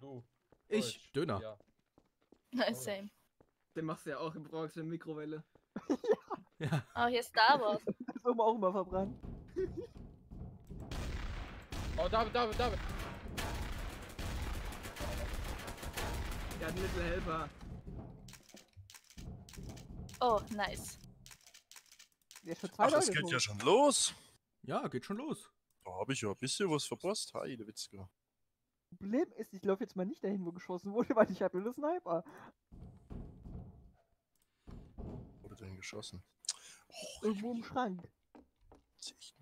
Du. Ich, Deutsch. Döner. Ja. Nice, same. Den machst du ja auch im Bronx in der Mikrowelle. Ja. Oh, hier ist Star Wars. Das ist aber auch immer verbrannt. Oh, David. Der hat einen Little Helper. Oh, nice. Der ist schon zwei Ach, es Leute geht tot. ja schon los. Ja, geht schon los. Da habe ich ja ein bisschen was verpasst. Heide Witzka. Problem ist, ich laufe jetzt mal nicht dahin, wo geschossen wurde, weil ich habe nur Sniper. Wurde denn geschossen? Oh, Irgendwo im Schrank. ich-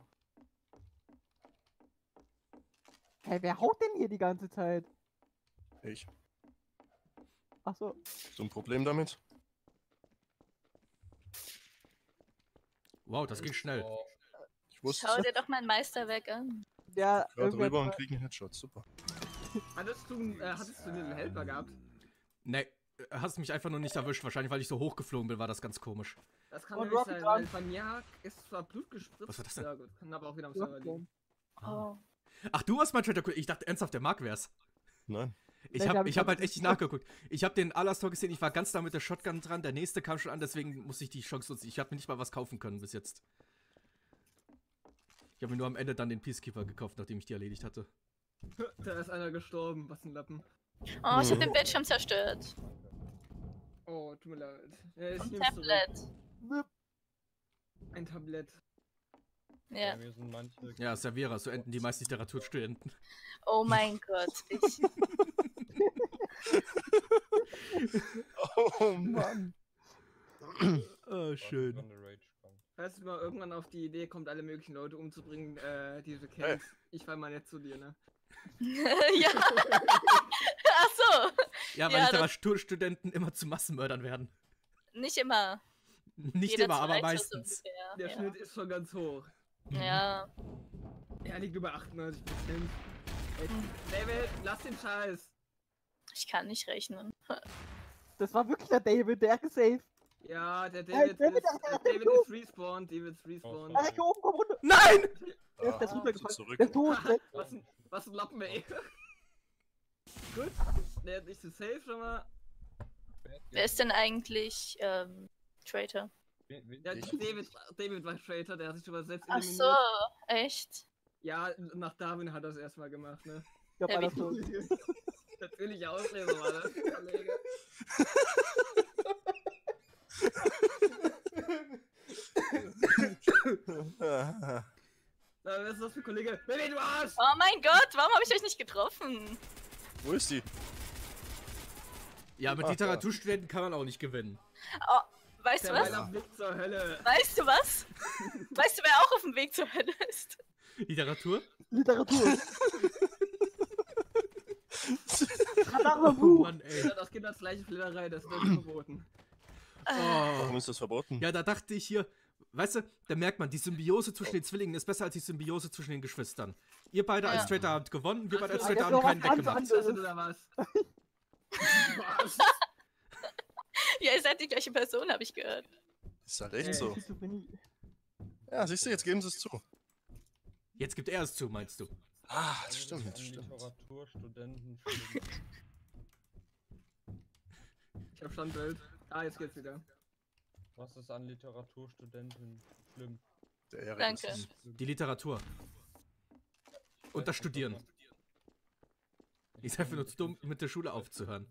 Hey, wer haut denn hier die ganze Zeit? Ich. Achso. So ein Problem damit? Wow, das ging schnell. Oh, Ich wusste Schau es. dir doch mein Meisterwerk an. Ja, Gerade irgendwer rüber und hat- krieg einen Headshot. Super. Hattest du einen Little Helper gehabt? Ne, hast mich einfach nur nicht erwischt. Wahrscheinlich, weil ich so hochgeflogen bin, war das ganz komisch. Das kann Und nämlich Rocket sein, Run. weil bei mir ist zwar Blut gespritzt. Was war das denn? Ja gut, kann aber auch wieder am Server liegen. Oh. Ach, du warst mein Trader. Ich dachte ernsthaft, der Mark wär's. Nein. Ich Nee, hab ich halt hab- echt nicht nachgeguckt. Ich hab den Alastor gesehen, ich war ganz da mit der Shotgun dran, der nächste kam schon an, deswegen musste ich die Chance nutzen. Ich habe mir nicht mal was kaufen können bis jetzt. Ich habe mir nur am Ende dann den Peacekeeper gekauft, nachdem ich die erledigt hatte. Da ist einer gestorben, was ein Lappen. Oh, ich hab den Bildschirm zerstört. Oh, tut mir leid. Ja, ich Und nehm's zurück. Tablet. Ein Tablett. Ja. bei mir sind manche. Ja, Serviera, so enden die meisten Literaturstudenten. Oh mein Gott. Ich, Oh Mann. Oh, schön. Wenn der Rage kommt. Falls du mal irgendwann auf die Idee kommt, alle möglichen Leute umzubringen, die du kennst, ich fall mal nicht zu dir, ne? ja. Ach so. Ja, weil Ja, das- Literaturstudenten immer zu Massenmördern werden. Nicht immer. Nicht Jeder immer, aber zweite so meistens. ungefähr. Der Ja. Schnitt ist schon ganz hoch. Ja. Er liegt über 98%. David, lass den Scheiß. Ich kann nicht rechnen. Das war wirklich der David, der gesaved. Ja, der Hey, David, David, David ist respawned. David ist respawned. Ah, hier oben, komm runter. Nein! Der ist Ah, runtergefallen. zurück. Der ist tot. Was ein Lappen, ey. Gut, der hat nicht so safe schon mal. Wer ist denn eigentlich Traitor? Ja, Ich? David war Traitor, der hat sich schon mal selbst Ach so, echt? Ja, nach Darwin hat er es erstmal gemacht, ne? Ich glaub, Ja, einer wie ist tot. Natürliche Auslese war das, Kollege. Na, was ist das für ein Kollege? Baby, du Arsch! Oh mein Gott, warum habe ich euch nicht getroffen? Wo ist die? Ja, mit Ach, Literaturstudenten kann man auch nicht gewinnen. Oh, weißt du Der was? war am Weg zur Hölle. Weißt du was? Weißt du, wer auch auf dem Weg zur Hölle ist? Literatur? Literatur. Verdammt, Oh Buch. Mann, ey. Ja, das geht als gleiche Flitterei, das ist verboten. Oh. Warum ist das verboten? Ja, da dachte ich hier, weißt du, da merkt man, die Symbiose zwischen den Zwillingen ist besser als die Symbiose zwischen den Geschwistern. Ihr beide Ja. als Traitor habt gewonnen, wir beide als Ach, Traitor das haben ist doch keinen was ganz weggemacht. anderes. Das oder was? Was? Ja, ihr seid die gleiche Person, habe ich gehört. Ist halt echt Ey. so. Schizophrenie. Ja, siehst du, jetzt geben sie es zu. Jetzt gibt er es zu, meinst du? Ah, das Also stimmt, an das stimmt. Literaturstudenten schlimm. Ich hab Standbild. Ah, jetzt geht's wieder. Was ist an Literaturstudenten schlimm? Der Erik Danke. ist es. Die Literatur. Und das Studieren. Ich ist einfach nur zu dumm, mit der Schule aufzuhören.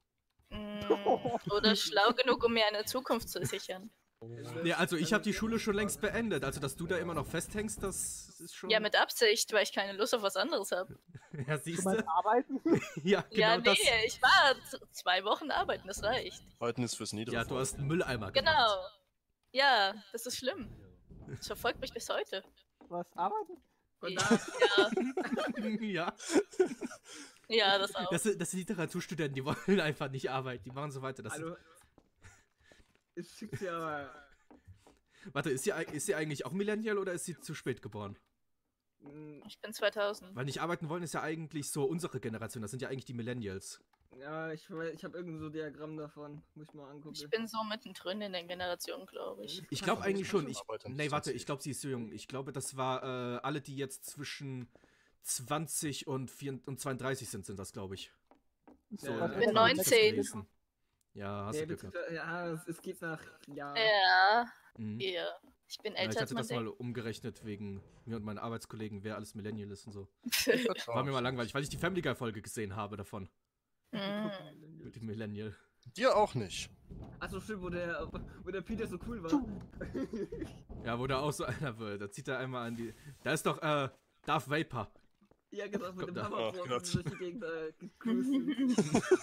Oder schlau genug, um mir eine Zukunft zu sichern. Ja, also ich habe die Schule schon längst beendet. Also, dass du da immer noch festhängst, das ist schon... Ja, mit Absicht, weil ich keine Lust auf was anderes habe. Ja, Du siehst meinst du? arbeiten? Ja, genau Ja, nee, das. ich war 2 Wochen arbeiten, das reicht. Heute ist fürs Niedere. Ja, du hast einen Mülleimer gemacht. Genau. Ja, das ist schlimm. Das verfolgt mich bis heute. Was, arbeiten? Und Ja, da, Ja, ja, das auch. das sind Literaturstudenten, die wollen einfach nicht arbeiten. Die machen so weiter. Das hallo. Ich schick dir aber. Warte, ist sie eigentlich auch Millennial oder ist sie zu spät geboren? Ich bin 2000. Weil nicht arbeiten wollen ist ja eigentlich so unsere Generation. Das sind ja eigentlich die Millennials. Ja, ich habe irgend so ein Diagramm davon. Muss ich mal angucken. Ich bin so mittendrin in der Generation, glaube ich. Ich glaube eigentlich schon. Arbeiten, Nee, das warte, hat ich glaube, sie ist so jung. Ich glaube, das war alle, die jetzt zwischen 20 und 32 sind das, glaube ich. So, Ja, in ich bin etwa hab ich das 19. gelesen. Ja, hast Nee, du Glück gehabt. ja, es geht nach Jahr. Ja, Mhm. hier. Ich bin Ja, älter ich als hatte man das mal denkt. umgerechnet wegen mir und meinen Arbeitskollegen, wer alles Millennial ist und so. Ich vertraue War mir mal auf langweilig, weil ich die Family Guy Folge gesehen habe davon. Mhm. Mit dem Millennial. dich. Dir auch nicht. Achso, stimmt, wo der Peter so cool war. Ja, wo da auch so einer wird. Da zieht er einmal an die. Da ist doch, Darth Vapor. Ja, genau, mit dem Kommt da. Oh Hammerfrost Gott. durch die Gegend gecruised.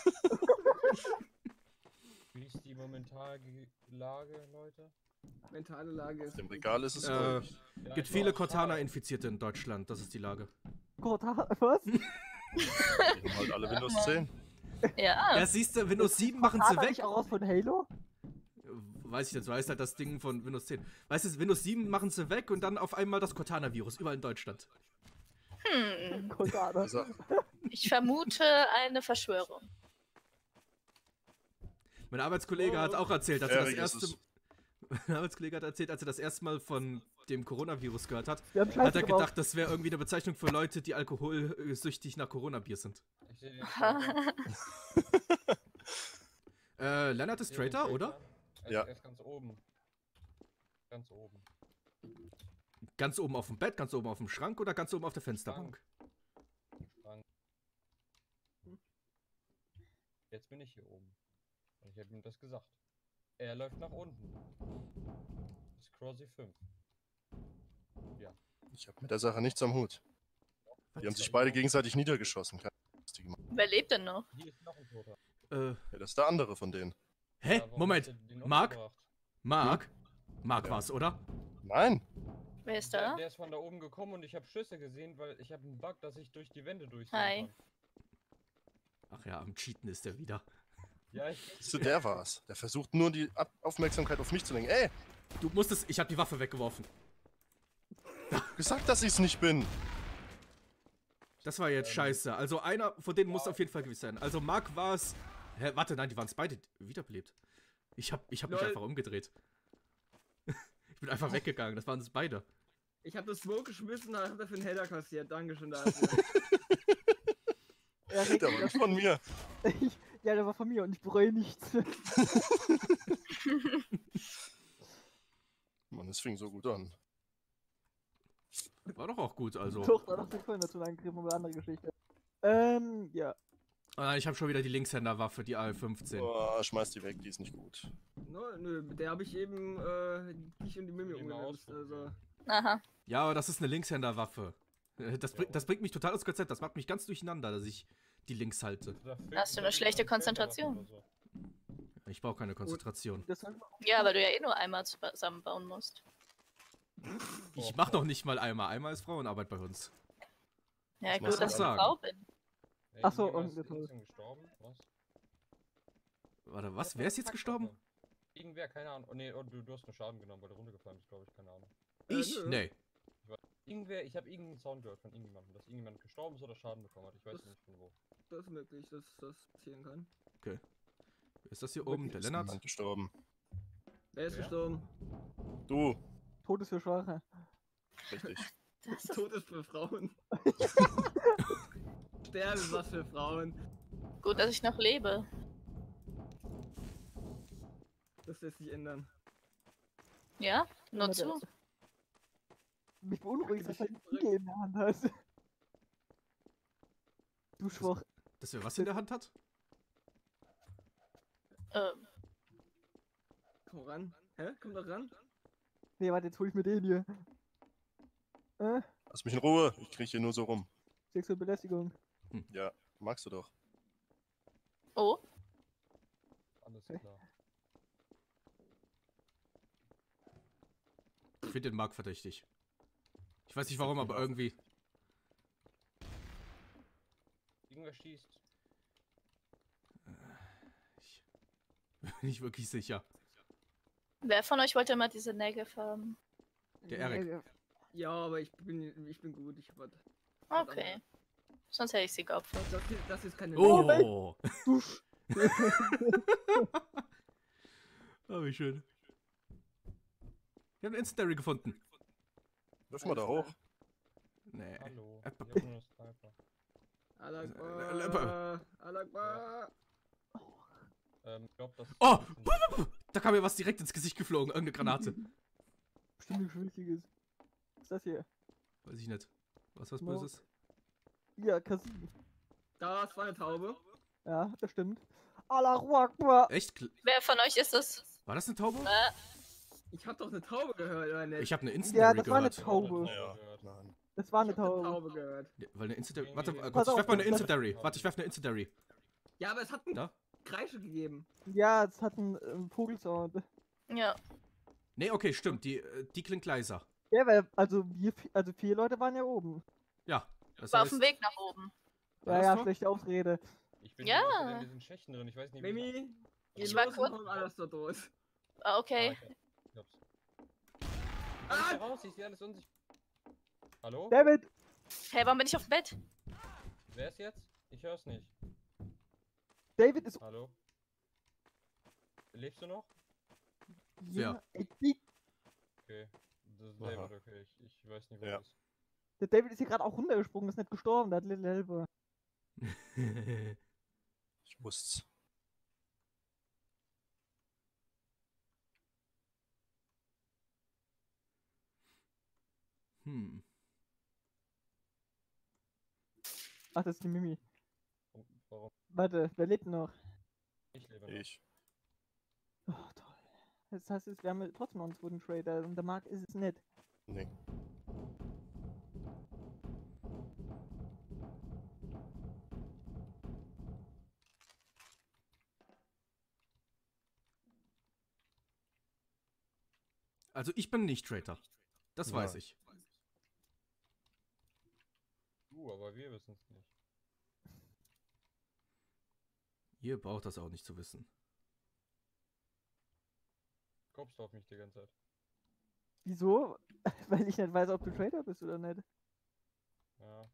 Wie ist die momentane Lage, Leute? Mentale Lage ist. Im Regal ist es Äh, ruhig. Ja, Gibt ich viele auch. Cortana-Infizierte in Deutschland, das ist die Lage. Was? Die haben halt alle Windows 10. Ja. Ja, siehst du, Windows 7 machen sie Cortana weg. nicht auch aus von Halo? Weiß ich jetzt, so heißt halt das Ding von Windows 10. Weißt du, Windows 7 machen sie weg und dann auf einmal das Cortana-Virus, überall in Deutschland. Cortana. Also, Ich vermute eine Verschwörung. Mein Arbeitskollege hat auch erzählt, dass er das Erik ist erste... es. Mein Arbeitskollege hat erzählt, als er das erste Mal von dem Coronavirus gehört hat, Wir haben hat Scheiße er gebaut. gedacht, das wäre irgendwie eine Bezeichnung für Leute, die alkoholsüchtig nach Corona-Bier sind. Ich sehe den Trailer. Lennart ist Ich sehe den Traitor, oder? Ja. Er ist ganz oben. Ganz oben. Ganz oben auf dem Bett, ganz oben auf dem Schrank oder ganz oben auf der Fensterbank? Schrank. Jetzt bin ich hier oben. Und ich habe ihm das gesagt. Er läuft nach unten. Das ist Crossy 5. ich habe mit der Sache nichts am Hut. Die haben sich beide gegenseitig niedergeschossen. Keine Liste gemacht. Wer lebt denn noch? Hier ist noch ein Toter. Ja, das ist der andere von denen. Hä? Ja, warum Moment. hat er den Mark? umgebracht? Mark? Mark Ja. war's, oder? Nein. Wer ist Der, da? der ist von da oben gekommen und ich habe Schüsse gesehen, weil ich habe einen Bug, dass ich durch die Wände durchsehen Hi. kann. Ach ja, am Cheaten ist er wieder. Ja, ich. Siehst du, der war's. Der versucht nur die Aufmerksamkeit auf mich zu lenken. Ey, Du musstest... Ich hab die Waffe weggeworfen. gesagt, dass ich's nicht bin. Das war jetzt scheiße. Also einer von denen muss auf jeden Fall gewiss sein. Also Mark war es... Hä, warte, nein, die waren es beide wiederbelebt. Ich hab mich Lol. einfach umgedreht. Ich bin einfach weggegangen, das waren es beide. Ich habe das Smoke geschmissen, hab dafür einen Header kassiert. Dankeschön dafür. Erik, Der war nicht von mir. ja, der war von mir und ich bereue nichts. Mann, es fing so gut an. War doch auch gut, also. Doch, da dachte ich vorhin dazu angegriffen, aber andere Geschichte. Ja. Ah, ich habe schon wieder die Linkshänderwaffe, die AR-15. Boah, schmeiß die weg, die ist nicht gut. No, nö, mit der habe ich eben dich und die Mimi Die mal umgelöst. Also. Aha. Ja, aber das ist eine Linkshänderwaffe. Das bringt mich total aus Konzept. Das macht mich ganz durcheinander, dass ich die Links halte. Hast du eine schlechte Konzentration? Ich brauche keine Konzentration. Das sollten wir auch Ja, weil du ja eh nur einmal zusammenbauen musst. Ich mach doch nicht mal einmal. Einmal ist Frauenarbeit bei uns. Ja, Was gut, machst dass du ich eine sagen? Frau bin. Ach so, irgendjemand ist und- instant gestorben? Was? Warte, was? Wer ist jetzt gestorben? Irgendwer, keine Ahnung. Oh, nee, oh, du hast nur Schaden genommen, weil du runtergefallen bist, glaube ich, keine Ahnung. Ich? nö. Nee. Irgendwer, ich habe irgendeinen Sound gehört von irgendjemandem, dass irgendjemand gestorben ist oder Schaden bekommen hat. Ich weiß Das- nicht von wo. Das ist möglich, dass das passieren kann. Ist das hier oben? Der Ist Lennart? niemand gestorben. Wer ist Wer? gestorben? Du, Tod ist für Schwache. richtig. Das ist Tod ist für Frauen. Sterben ist was für Frauen. gut, dass ich noch lebe. Das lässt sich ändern. Ja? Nur Ja, zu. Mich beunruhigt, dass er die Zurück. Ziege in der Hand hat. Du schwach. Dass wer was in der Hand hat? Komm ran. Hä? Komm doch ran. Nee, warte, jetzt hol ich mir den hier. Lass mich in Ruhe. Ich krieg hier nur so rum. Sexuelle Belästigung. Ja, magst du doch. Oh, Alles Hä? klar. Ich finde den Mark verdächtig. Ich weiß nicht warum, aber irgendwie. Irgendwer schießt. Ich bin nicht wirklich sicher. wer von euch wollte mal diese Nägel haben? Der Erik. Ja, aber ich bin gut. Ich hab was. Okay. Sonst hätte ich sie geopfert. Das ist keine Oh! Du Oh, wie schön. Wir haben einen Incendiary gefunden. Wirf mal da hoch. Nee. Hallo. Äh, Ich hab nur einen Sniper. Allah Akbar. Ich glaub, das Oh! Da kam mir was direkt ins Gesicht geflogen. Irgendeine Granate. Bestimmt nichts Wichtiges. Was ist das hier? Weiß ich nicht. Was No. Böses? Ja, Kasin. Das war eine Taube. Ja, das stimmt. Allahu Akbar. Echt? Wer von euch ist das? War das eine Taube? Ich hab doch eine Taube gehört, oder nicht? Ich habe eine Ja, Incendiary das war eine gehört. Taube. Ja, gehört. nein. Das war eine Ich hab eine Taube. Taube gehört. Ja, weil eine Incendiary. Warte, Pass kurz, ich werf mal eine auf, das- Incendiary. Warte, ich werf eine Incendiary. Ja, aber es hat einen Da? Kreische gegeben. Ja, es hat einen Vogelsound. Ja. Nee, okay, stimmt. Die klingt leiser. Ja, weil, also 4 Leute waren ja oben. Ja. Das War auf heißt, dem Weg nach oben. War Ja, das ja, so? schlechte Ausrede. Ich bin Ja. hier in diesen Schächten drin, ich weiß nicht, Mimi, geh Ich war los kurz- und komm alles dort los. Ah, okay. Ich hab's. Ah! Ich raus, ich sehe alles unsichtbar. Hallo? David! Hey, warum bin ich auf dem Bett? Wer ist jetzt? Ich hör's nicht. David ist. Hallo? Lebst du noch? Ja. Okay. Das ist Aha. David, okay. Ich weiß nicht, wo Ja. er ist. Der David ist hier gerade auch runtergesprungen, ist nicht gestorben, der hat Little Helper. Ich wusste's. Hm. Ach, das ist die Mimi. Warum? Warte, wer lebt noch? Ich lebe noch. Ich. Oh, toll. Das heißt, wir haben trotzdem noch einen zweiten Trader und der Mark ist es nicht. Nee. Also ich bin nicht Traitor. Das weiß Ja. ich. Aber wir wissen es nicht. Ihr braucht das auch nicht zu wissen. Guckst du auf mich die ganze Zeit? Wieso? Weil ich nicht weiß, ob du Trader bist oder nicht. Ja.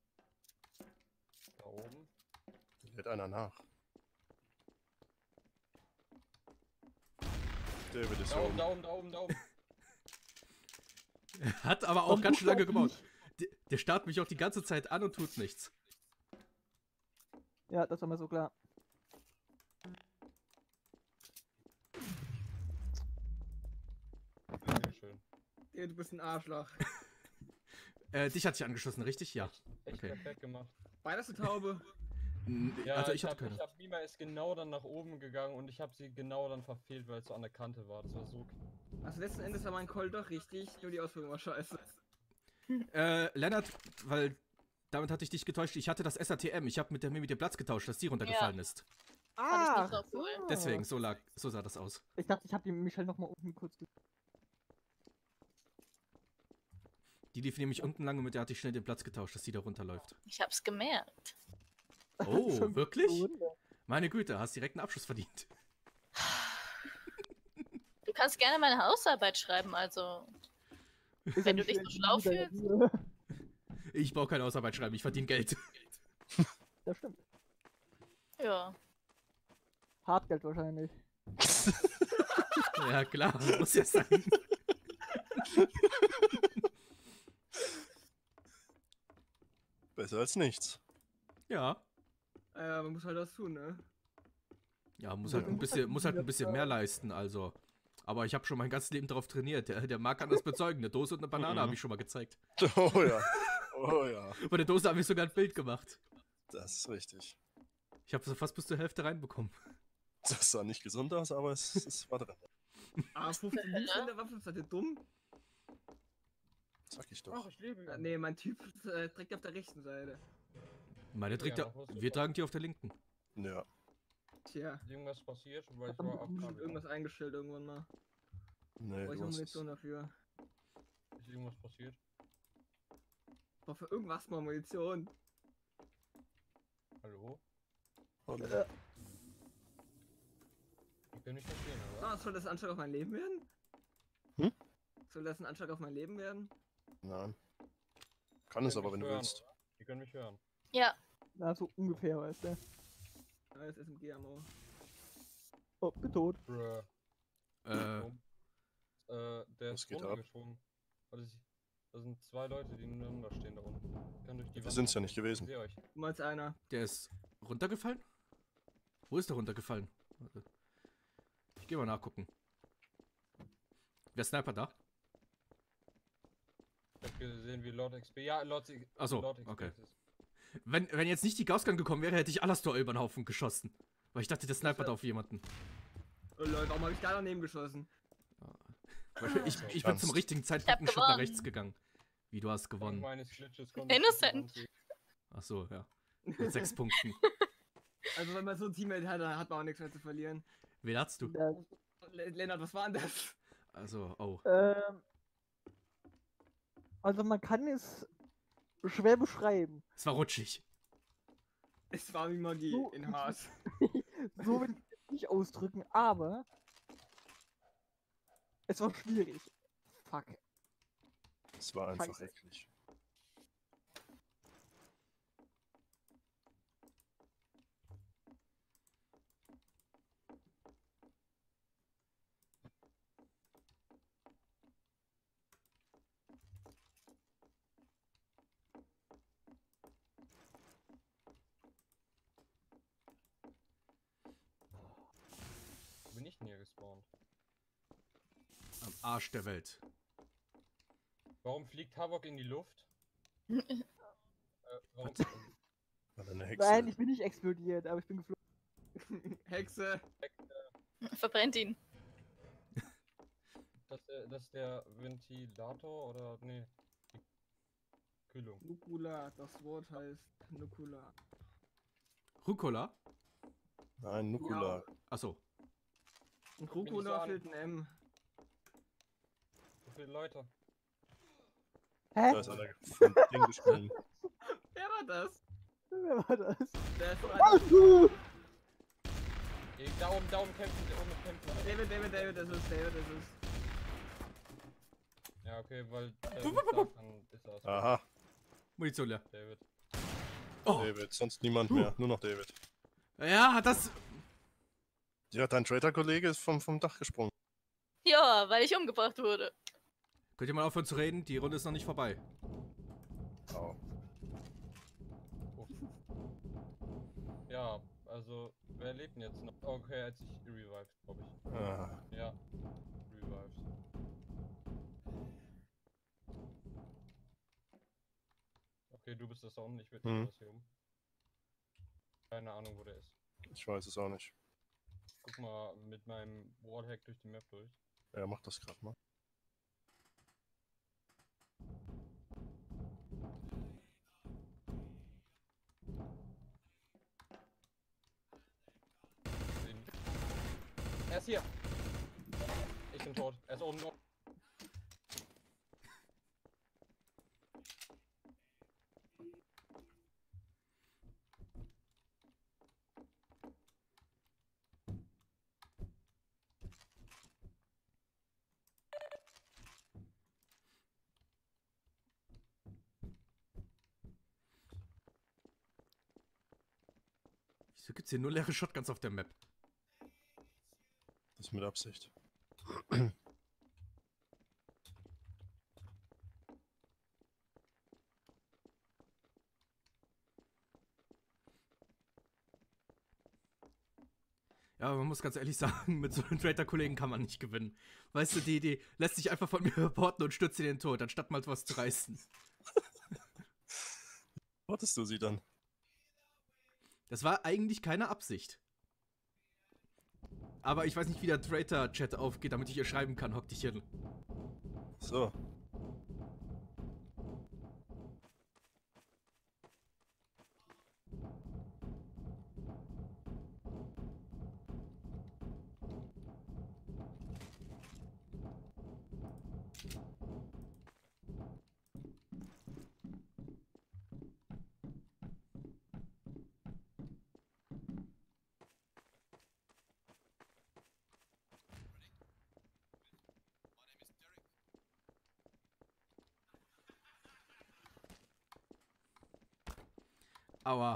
Da oben. Lädt einer nach. David ist Da hier oben, oben. da oben, da oben, da oben. Hat aber auch Warum ganz tust schön du lange das gebaut. nicht? Der starrt mich auch die ganze Zeit an und tut nichts. Ja, das war mir so klar. Sehr schön. Ja, du bist ein Arschloch. Dich hat sich angeschossen, richtig? Ja. Echt Okay. perfekt gemacht. War das eine Taube? Ja, Also ich hatte hab, keine. ich hab, Mima ist genau dann nach oben gegangen und ich habe sie genau dann verfehlt, weil es so an der Kante war. Das war so. Also letzten Endes war mein Call doch richtig, nur die Ausführung war scheiße. Lennart, weil damit hatte ich dich getäuscht. Ich hatte das SATM. Ich habe mit der Mimi den Platz getauscht, dass die runtergefallen ist. Fand ich Ah! nicht so cool. Deswegen, so sah das aus. Ich dachte, ich habe die Michelle noch mal unten kurz. Die lief nämlich unten lang und mit der hatte ich schnell den Platz getauscht, dass die da runterläuft. Ich hab's gemerkt. Oh, Schon wirklich? Wunder. Meine Güte, hast direkt einen Abschluss verdient. Du kannst gerne meine Hausarbeit schreiben, also. Ist Wenn ja du dich nicht so schlau wieder- fühlst. Ich brauche keine Hausarbeit schreiben, ich verdiene Geld. Das stimmt. Ja. Hartgeld wahrscheinlich. Ja, klar, muss ja sein. Besser als nichts. Ja. Man muss halt was tun, ne? Ja, muss Ja, halt du ein musst bisschen, halt muss halt ein wieder bisschen mehr leisten, also. Aber ich habe schon mein ganzes Leben darauf trainiert. Der Marc kann das bezeugen. Eine Dose und eine Banane habe ich schon mal gezeigt. Oh ja. Oh ja. Von der Dose habe ich sogar ein Bild gemacht. Das ist richtig. Ich habe so fast bis zur Hälfte reinbekommen. Das sah nicht gesund aus, aber es war drin. Ah, 15 Liter in der Waffe, seid ihr dumm? Sag ich doch. ich lebe ja. Nee, mein Typ trägt auf der rechten Seite. Meine trägt Ja, er. noch was Wir tragen die auf der linken. Ja. Tja, Ist irgendwas passiert, weil ich Aber war bestimmt ab. irgendwas eingestellt irgendwann mal. Nee, Brauche ich du noch hast es. Munition dafür. Ist irgendwas passiert? Brauche für irgendwas mal Munition. Hallo? Oh, nee. Ich kann mich verstehen, oder? Ah, soll das ein Anschlag auf mein Leben werden? Hm? Soll das ein Anschlag auf mein Leben werden? Nein. Kann es Können aber, wenn mich du hören, willst. oder? Die können mich hören. Ja. Na, so ungefähr, weißt du. Ah, das SMG-Ammo. Oh, bin tot. Bruh. Äh, Der Was ist geht ab? runtergesprungen. Warte, Da sind 2 Leute, die nebeneinander stehen da unten. Ich kann durch die Wir Wand sind's ja gucken. nicht gewesen. Ich sehe euch. Du meinst einer. Der ist runtergefallen? Wo ist der runtergefallen? Warte. Ich gehe mal nachgucken. Wer Sniper da? Ich hab gesehen, wie Lord XP. Ja, Ach so, Lord XP okay. ist es. Wenn jetzt nicht die Gaussgun gekommen wäre, hätte ich Alastor über den Haufen geschossen. Weil ich dachte, der Sniper da auf jemanden. Oh Leute, warum habe ich da daneben geschossen? Ich bin zum richtigen Zeitpunkt hab einen Schritt nach gewonnen. rechts gegangen. Wie, du hast Dank gewonnen. meines Glitches konnte ich Innocent. durch die Wand sehen. Ach so, ja. Mit 6 Punkten. Also wenn man so ein Teammate hat, dann hat man auch nichts mehr zu verlieren. Wen hast du? Das, Lennart, was war denn das? Also, oh. also man kann es schwer beschreiben. Es war rutschig. Es war wie Magie So- in Haas. So will ich es nicht ausdrücken, aber es war schwierig. Fuck. Es war einfach Scheiße. eklig. Wo bin ich denn hier gespawnt? Am Arsch der Welt. Warum fliegt Havok in die Luft? Warum? Weil er eine Nein, Hexe. ich bin nicht explodiert, aber ich bin geflogen. Hexe. Verbrennt ihn. Das ist der Ventilator oder. Nee. Die Kühlung. Nukula, das Wort heißt Nukula. Rucola? Nein, Nukula. Achso. Und Bin ich so Nukula an- fehlt ein M. So viele Leute. Hä? Da ist einer von Ding gesprungen. Wer war das? Wer war das? Der ist doch Ah, einer. Da oben kämpfen, da oben kämpfen. David, das ist David, das ist. Ja, okay, weil nicht kann, ist das. Aha, Munition leer. David. Oh. David, sonst niemand mehr. Nur noch David. Ja, das. Ja, dein Traitor-Kollege ist vom Dach gesprungen. Ja, weil ich umgebracht wurde. Könnt ihr mal aufhören zu reden? Die Runde ist noch nicht vorbei. Au. Ja, also, wer lebt denn jetzt noch? Okay, er hat sich revived, glaube ich. Ah, Ja, revived. Okay, du bist das da unten, ich will Mhm. das hier um. Keine Ahnung, wo der ist. ich weiß es auch nicht. Guck mal mit meinem Wallhack durch die Map durch. Ja, mach das gerade mal. Sehen. Er ist hier! Ich bin tot. Er ist oben. Wieso gibt's hier nur leere Shotguns auf der Map? Das ist mit Absicht. Ja, aber man muss ganz ehrlich sagen, mit so einem Traitor-Kollegen kann man nicht gewinnen. Weißt du, die lässt sich einfach von mir reporten und stürzt in den Tod, anstatt mal was zu reißen. Wartest du sie dann? Das war eigentlich keine Absicht. Aber ich weiß nicht, wie der Traitor-Chat aufgeht, damit ich ihr schreiben kann, hock dich hin. So. Aua.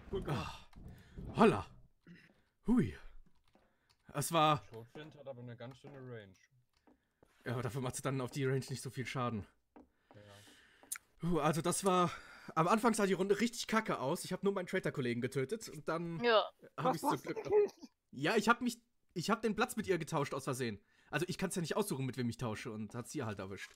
Gut gemacht. Holla. Hui. Es war... Schrotflint hat aber eine ganz schöne Range. Ja, aber dafür macht es dann auf die Range nicht so viel Schaden. Ja. Also das war... Am Anfang sah die Runde richtig kacke aus. Ich habe nur meinen Traitor-Kollegen getötet und dann Ja. habe ich zum Glück... Ja, ich habe den Platz mit ihr getauscht aus Versehen. Also ich kann es ja nicht aussuchen, mit wem ich tausche und hat sie halt erwischt.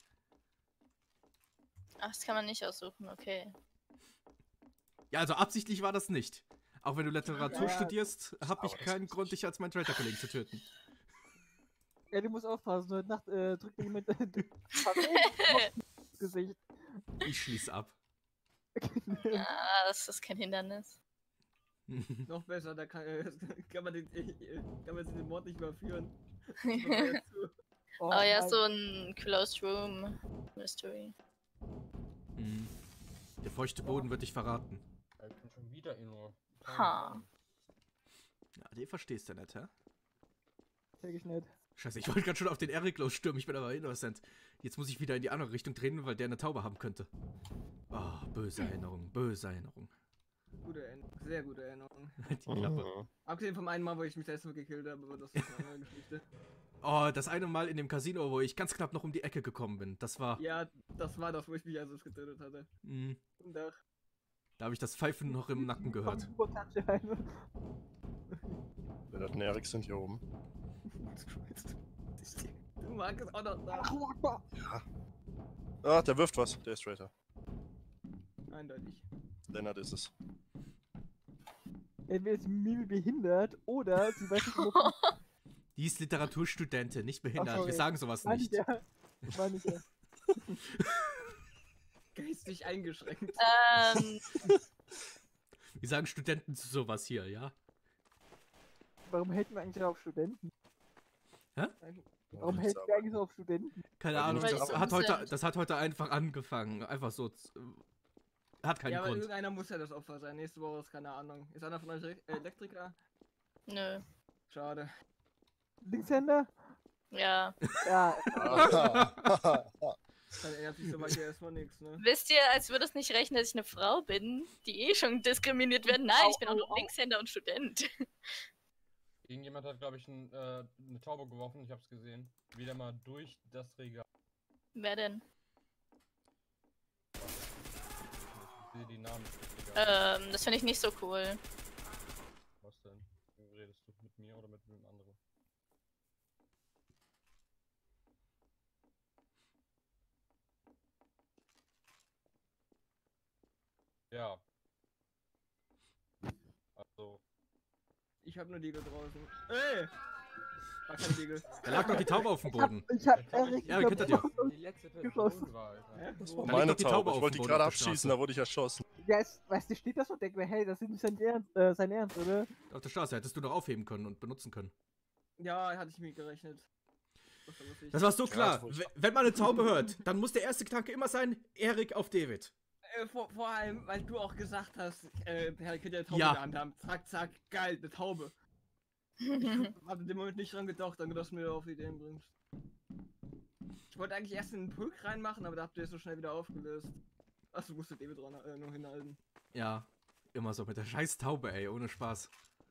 Ach, das kann man nicht aussuchen, okay. Ja, also absichtlich war das nicht. Auch wenn du Literatur Ja, studierst, habe ich aber das keinen ist Grund, nicht- dich als meinen Traitor-Kollegen zu töten. Ja, du musst aufpassen. Heute Nacht drückt mir jemand ins Gesicht. Ich schließe ab. Ah, das ist kein Hindernis. Noch besser, da kann man den Mord nicht mehr führen. Oh, Aber ja, nein. so ein Closed Room Mystery. Hm. Der feuchte Boden wird dich verraten. Ich bin schon wieder in nur. Ha. Ja, den verstehst du nicht, hä? Check ich nicht. Scheiße, ich wollte gerade schon auf den Eric losstürmen, ich bin aber innocent. Jetzt muss ich wieder in die andere Richtung drehen, weil der eine Taube haben könnte. Oh, böse Erinnerung, böse Erinnerung. Gute Erinnerung, sehr gute Erinnerung. Die Klappe. Mhm. Abgesehen vom einen Mal, wo ich mich selbst gekillt habe, aber das ist eine andere Geschichte. Oh, das eine Mal in dem Casino, wo ich ganz knapp noch um die Ecke gekommen bin. Das war... Ja, das war das, wo ich mich also getötet hatte. Mh, Und da, da habe ich das Pfeifen noch im Nacken gehört. Superklatsche eine. Wer hat einen Ericsson hier oben? du magst es auch noch da. Allahu Akbar. Ah, der wirft was. Der ist Traitor. Eindeutig. Lennart ist es. Entweder ist Mimi behindert oder sie weiß nicht, wo. Die ist Literaturstudentin, nicht behindert. sorry. Wir sagen sowas Meine ich nicht. ja. Meine ich ja. Geistig eingeschränkt. Wir sagen Studenten zu sowas hier, ja? Warum hält man eigentlich so auf Studenten? Warum Ja, hält man eigentlich so auf Studenten? Keine Weil die Ahnung, nicht das so hat, sind. heute, das hat heute einfach angefangen. Einfach so. Hat keinen Ja, aber Grund. irgendeiner muss ja das Opfer sein. Nächste Woche ist keine Ahnung. Ist einer von euch Elektriker? Nö. Schade. Linkshänder? Ja. Ja. Dann ändert sich so mal hier erstmal nichts, ne? Wisst ihr, als würde es nicht rechnen, dass ich eine Frau bin, die eh schon diskriminiert werden? Nein, ich bin auch noch Linkshänder und Student. Irgendjemand hat, glaube ich, eine Taube geworfen, ich hab's gesehen. Wieder mal durch das Regal. Wer denn? Ich sehe die Namen des Regals. Das finde ich nicht so cool. Was denn? Redest du mit mir oder mit wem anderen? Ja. Also, Ich hab nur Diegel draußen. Ey! War kein Diegel. Da lag doch die Taube auf dem Boden. Ich hab Jetzt hab ich- Eric Ja, hinter dir. die letzte Geschossen. Person war, Alter. Hä? Das Wo? war Da liegt meine doch die Taube Taube. auf Ich wollte dem die Boden gerade auf der abschießen, Straße. da wurde ich erschossen. Ja, weißt du, steht das und denkt mir, hey, das ist nicht sein Ernst, oder? Auf der Straße hättest du doch aufheben können und benutzen können. Ja, hatte ich mir gerechnet. Das war lustig. Das war so Ja, klar. das wollte Wenn man eine Taube hört, dann muss der erste Gedanke immer sein, Erik auf David. Vor allem, weil du auch gesagt hast, Herr, könnt ihr eine Taube Ja. in der Hand haben. Zack, zack, geil, eine Taube. Ich hab in dem Moment nicht dran gedacht, danke, dass du mir auf Ideen bringst. Ich wollte eigentlich erst einen Pulk reinmachen, aber da habt ihr es so schnell wieder aufgelöst. Achso, musst du David dran nur hinhalten. Ja, immer so mit der scheiß Taube, ey, ohne Spaß.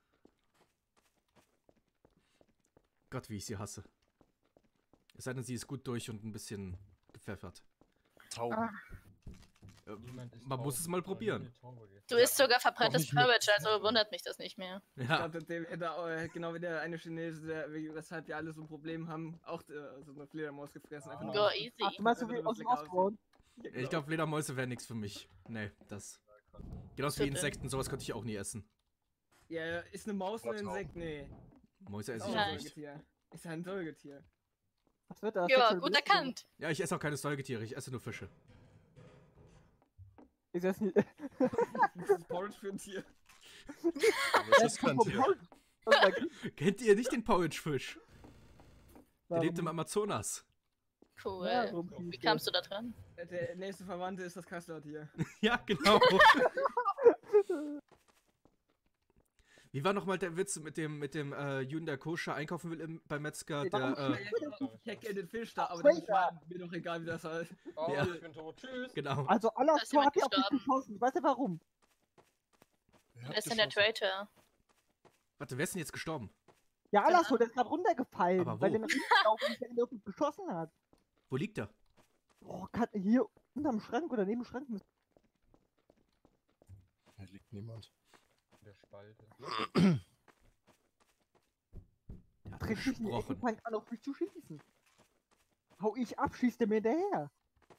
Gott, wie ich sie hasse. Es sei denn, sie ist gut durch und ein bisschen gepfeffert. Tauben. Niemand ist Man muss es mal taub, weil probieren. eine Taube geht. Du isst sogar verbranntes nicht mit. Porridge, also wundert mich das nicht mehr. Ich Ja, glaube, der hätte genau wie der eine Chinese, weshalb wir alle so ein Problem haben, auch so eine Fledermaus gefressen. Einfach nur Go easy. Ach, du meinst so wie aus dem Ostbraun? Ja, ich glaube, Fledermäuse wären nichts für mich. Nee, das. Genauso wie Bitte. Insekten, sowas könnte ich auch nie essen. Ja, ist eine Maus ein Insekt? Nee. Mäuse Ist esse auch ich ein auch nicht. Säugetier. Ist ja ein Säugetier. Was wird das? Ja, Sexuelle gut Belästigung? erkannt. Ja, ich esse auch keine Säugetiere, ich esse nur Fische. Ist das nicht. Das ist Porridge für ein Tier. Das ist kein Tier. Kennt ihr nicht den Porridge-Fisch? Der lebt im Warum? Amazonas. Cool. Ja, so ein Wie Fies, kamst du da dran? Der nächste Verwandte ist das Kasslertier. Ja, genau. Wie war nochmal der Witz mit dem Juden, der koscher einkaufen will beim Metzger? Der, Ich hacke den Fisch da, aber das war mir doch egal, wie das heißt. Oh, Ja. ich bin tot. Tschüss. genau. Also, Allah Da ist jemand hat ja auf dich gestorben. geschossen. Weißt du warum? Wer ist denn der Traitor? Warte, wer ist denn jetzt gestorben? Ja, Alastor, der ist gerade runtergefallen, Aber wo? weil der nach hinten gelaufen ist, der ihn auf uns geschossen hat. Wo liegt er? Oh, hier unterm Schrank oder neben dem Schrank müsste. Hier liegt niemand. In der Spalte. Der hat Trifft mich in die Ecke, gesprochen. fängt an auf mich zu schießen. Hau ich ab, schießt er mir hinterher.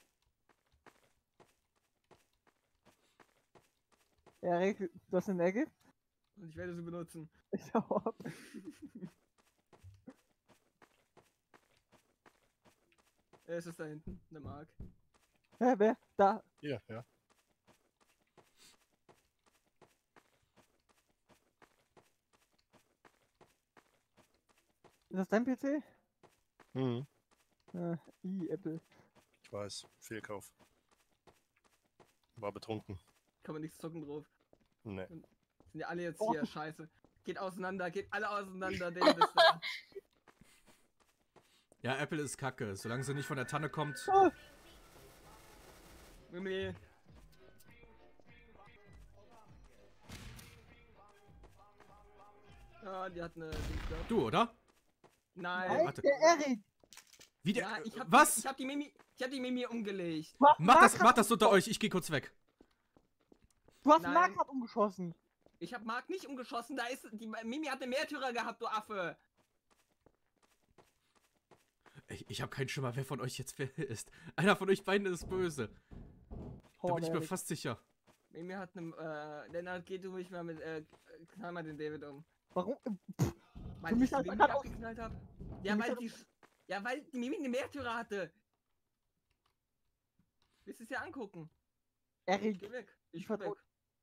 Erik, du hast eine Ecke? Und ich werde sie benutzen. Ich hau ab. Es ist da hinten, der Mark. Hä, wer? Da. Hier, ja. Ist das dein PC? Hm, Apple. ich weiß. Fehlkauf. War betrunken. Kann man nichts zocken drauf. Nee. Sind ja alle jetzt Oh. hier, scheiße. Geht auseinander, geht alle auseinander, David ist da. Ja, Apple ist kacke. Solange sie nicht von der Tanne kommt. Oh, Mimi. Ja, die hat eine Dings gehabt. Du, oder? Nein. nein, warte. der Erik. Wie der. Ja, Was? Ich hab die Mimi umgelegt. Mach das unter euch. Ich geh kurz weg. Du hast Nein. Mark grad umgeschossen. Ich hab Mark nicht umgeschossen, da ist. Die Mimi hat eine Märtyrer gehabt, du Affe. Ich habe keinen Schimmer, wer von euch jetzt wer ist. Einer von euch beiden ist böse. Da bin ich mir Erik. fast sicher. Mimi hat eine. Lennart, geh du mich mal mit. Knall mal den David um. Warum? Weil Für ich mich die hat Mimi grad auch- abgeknallt hab. Für Ja, mich weil hat die. Ja, weil die Mimi eine Märtyrer hatte. Willst du es dir angucken? Erik, Geh weg. Ich Ich geh vertrau- weg.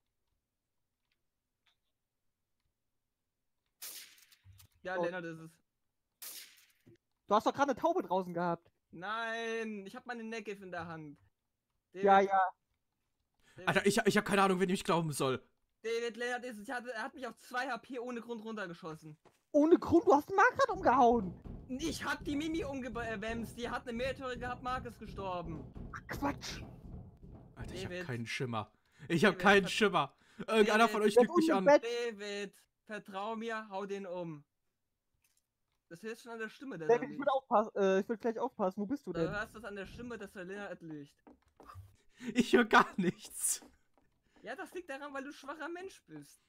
Ja, Oh. Lennart ist es. du hast doch gerade eine Taube draußen gehabt. Nein, ich hab meine Negev in der Hand. David, Ja, ja. David, Alter, ich habe keine Ahnung, wen ich glauben soll. David Lennart ist es. Er hat mich auf 2 HP ohne Grund runtergeschossen. Ohne Grund, du hast Mark grad umgehauen. Ich hab die Mimi umgebämst. Die hat eine Märtyrer gehabt, Mark ist gestorben. Ach, Quatsch. Alter, ich habe David. keinen Schimmer. Ich habe David, keinen Schimmer. Irgendeiner David, von euch der lügt mich ist an. unten David, vertrau mir, hau den um. Das hörst schon an der Stimme, der David, da ich liegt. würde aufpassen. Ich würde gleich aufpassen. Wo bist du Du denn? hörst das an der Stimme, dass der Lennart liegt. Ich höre gar nichts. Ja, das liegt daran, weil du schwacher Mensch bist.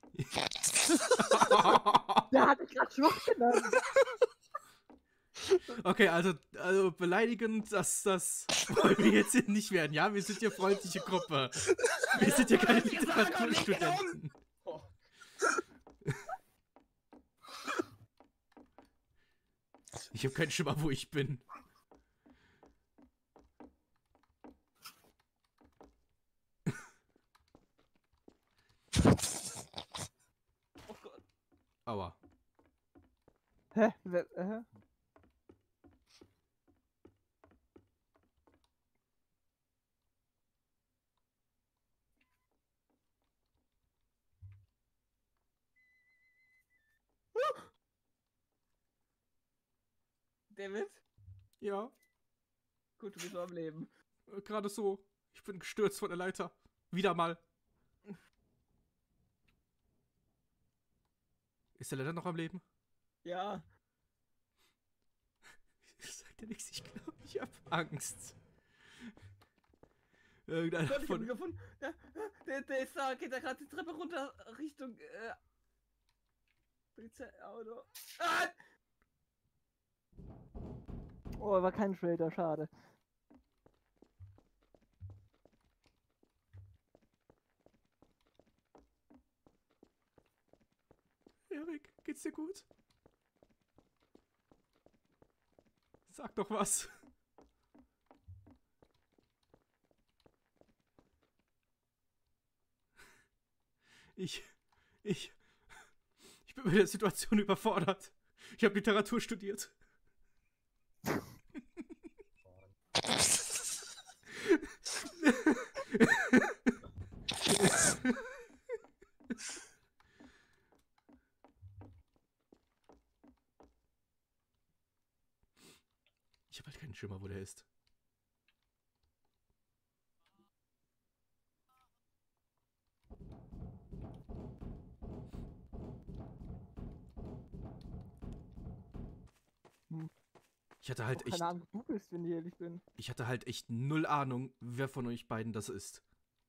Der hat dich gerade schwach genannt. Okay, also beleidigend, das wollen wir jetzt hier nicht werden, ja? Wir sind hier freundliche Gruppe. Wir sind hier keine Ich sag doch nicht, Literaturstudenten. Oh. Ich habe keinen Schimmer, wo ich bin. Oh Gott. Aua. Hä? Hä? David? Ja, Gut, du bist noch am Leben. gerade so. Ich bin gestürzt von der Leiter. Wieder mal. Ist der leider noch am Leben? Ja. Ich sag dir nichts, ich glaube, ich hab Angst. Irgendeiner Gott, ich hab ihn von... gefunden. Ja, der ist da, geht da gerade die Treppe runter Richtung Polizeiauto. Ah! Oh, war kein Trader, schade. Erik, geht's dir gut? Sag doch was. Ich bin mit der Situation überfordert. Ich habe Literatur studiert. Ich habe halt keinen Schimmer, wo der ist. Ich hatte halt Keine echt, Ahnung, wo du bist, wenn ich ehrlich bin. ich hatte halt echt null Ahnung, wer von euch beiden das ist.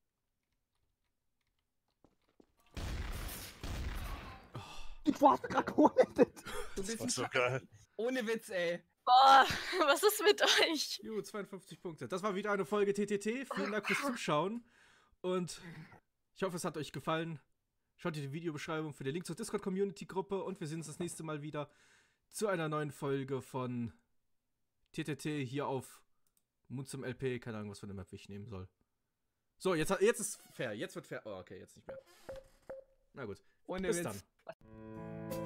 Du hast gerade gehittet. Du Das bist war ein so Scha- geil. Ohne Witz, ey. Boah, was ist mit euch? Jo, 52 Punkte. Das war wieder eine Folge TTT. Vielen Dank fürs Zuschauen. Und ich hoffe, es hat euch gefallen. Schaut in die Videobeschreibung für den Link zur Discord-Community-Gruppe. Und wir sehen uns das nächste Mal wieder zu einer neuen Folge von TTT hier auf Mund zum LP. Keine Ahnung, was für eine Map ich nehmen soll. So, jetzt ist fair. Jetzt wird fair. Oh, okay, jetzt nicht mehr. Na gut. Ohne Bis Witz. dann.